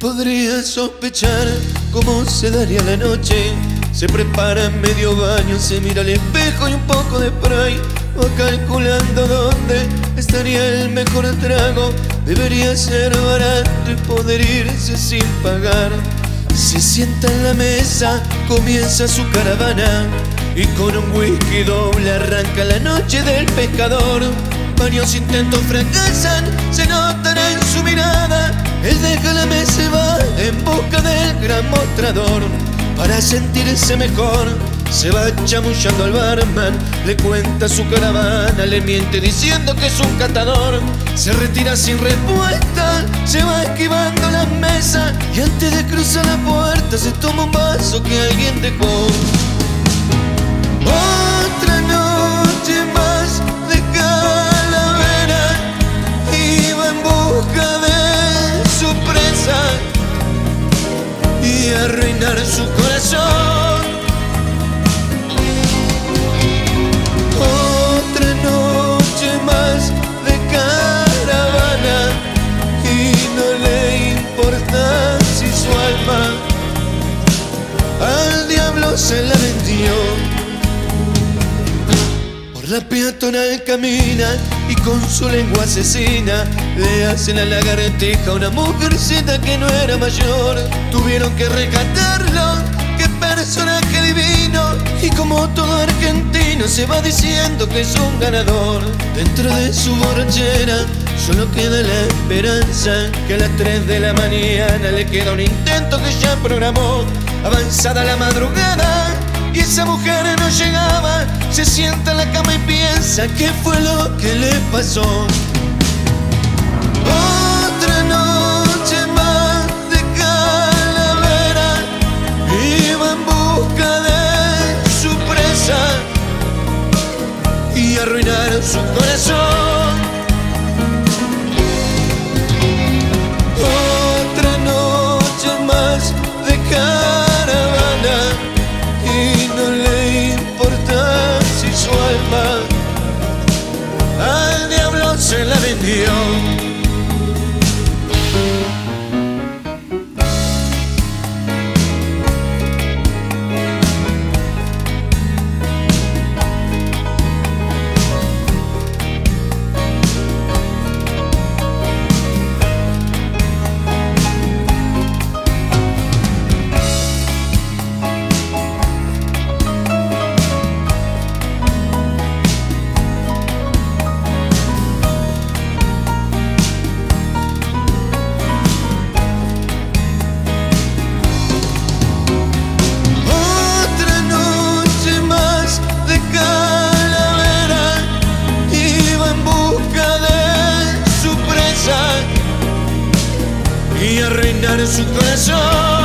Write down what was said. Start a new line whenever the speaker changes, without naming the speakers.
podría sospechar cómo se daría la noche. Se prepara en medio baño, se mira al espejo y un poco de spray. Va calculando dónde estaría el mejor trago. Debería ser barato y poder irse sin pagar. Se sienta en la mesa, comienza su caravana y con un whisky doble arranca la noche del pescador. Varios intentos fracasan, se notará en su mirada. Él deja la mesa y va en busca del gran mostrador. Para sentirse mejor, se va chamullando al barman. Le cuenta su caravana, le miente diciendo que es un catador. Se retira sin respuesta, se va esquivando las mesas y antes de cruzar la puerta se toma un vaso que alguien dejó. Otra noche más de calavera, iba en busca de su presa y arruinar su corazón. Otra noche más de caravana y no le importa si su alma al diablo se la vendió. Por la peatonal camina y con su lengua asesina le hace la lagartija a una mujercita que no era mayor. Tuvieron que rescatarlo, qué personaje divino. Y como todo argentino se va diciendo que es un ganador. Dentro de su borrachera solo queda la esperanza que a las 3 de la mañana le queda un intento que ya programó. Avanzada la madrugada y esa mujer no llegaba, se sienta en la cama y piensa qué fue lo que le pasó. Otra noche más de calavera, iba en busca de su presa y arruinar su corazón. Otra noche más de caravana y no le importa si su alma al diablo se la vendió. Y arruinar su corazón.